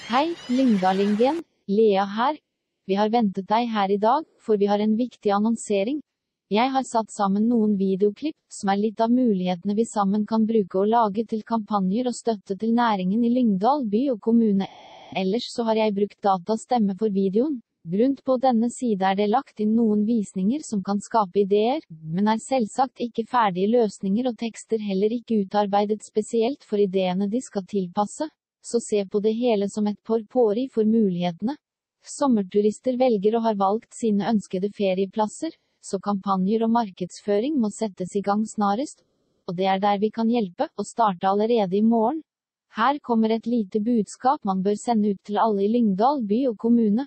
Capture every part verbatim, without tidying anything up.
Hei, Lyngdalingen, Lea her. Vi har ventet deg her i dag, for vi har en viktig annonsering. Jeg har satt sammen noen videoklipp, som er litt av mulighetene vi sammen kan bruke og lage til kampanjer og støtte til næringen i Lyngdal by og kommune. Ellers så har jeg brukt datastemme for videoen. Rundt på denne side er det lagt inn noen visninger som kan skape ideer, men er selvsagt ikke ferdige løsninger og tekster heller ikke utarbeidet spesielt for ideene de skal tilpasse. Så se på det hele som et porpori for mulighetene. Sommerturister velger og har valgt sine ønskede ferieplasser, så kampanjer og markedsføring må settes i gang snarest. Og det er der vi kan hjelpe, og starte allerede i morgen. Her kommer et lite budskap man bør sende ut til alle i Lyngdal by og kommune.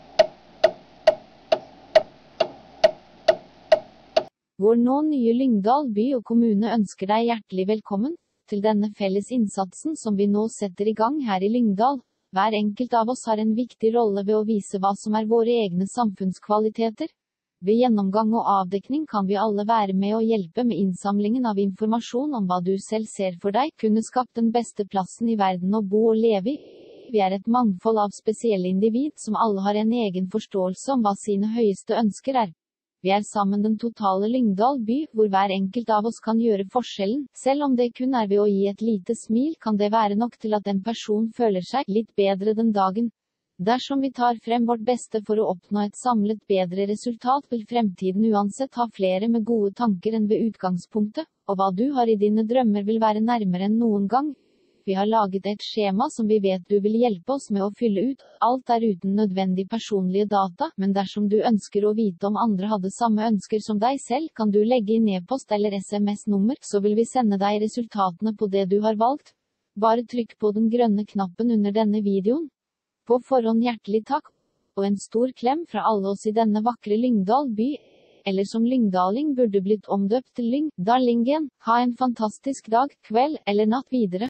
Vår nå nye Lyngdal by og kommune ønsker deg hjertelig velkommen til denne felles innsatsen som vi nå setter i gang her i Lyngdal. Hver enkelt av oss har en viktig rolle ved å vise hva som er våre egne samfunnskvaliteter. Ved gjennomgang og avdekning kan vi alle være med og hjelpe med innsamlingen av informasjon om hva du selv ser for deg kunne skapt den beste plassen i verden å bo og leve i. Vi er et mangfold av spesielle individ som alle har en egen forståelse om hva sine høyeste ønsker er. Vi er sammen den totale Lyngdal by, hvor hver enkelt av oss kan gjøre forskjellen. Selv om det kun er ved å gi et lite smil, kan det være nok til at en person føler seg litt bedre den dagen. Dersom vi tar frem vårt beste for å oppnå et samlet bedre resultat, vil fremtiden uansett ha flere med gode tanker enn ved utgangspunktet, og hva du har i dine drømmer vil være nærmere enn noen gang. Vi har laget et skjema som vi vet du vil hjelpe oss med å fylle ut. Alt er uten nødvendig personlige data, men dersom du ønsker å vite om andre hadde samme ønsker som deg selv, kan du legge inn e-post eller sms-nummer, så vil vi sende deg resultatene på det du har valgt. Bare trykk på den grønne knappen under denne videoen. På forhånd hjertelig takk, og en stor klem fra alle oss i denne vakre Lyngdal by, eller som lyngdaling burde blitt omdøpt til Lyngdalingen. Ha en fantastisk dag, kveld eller natt videre.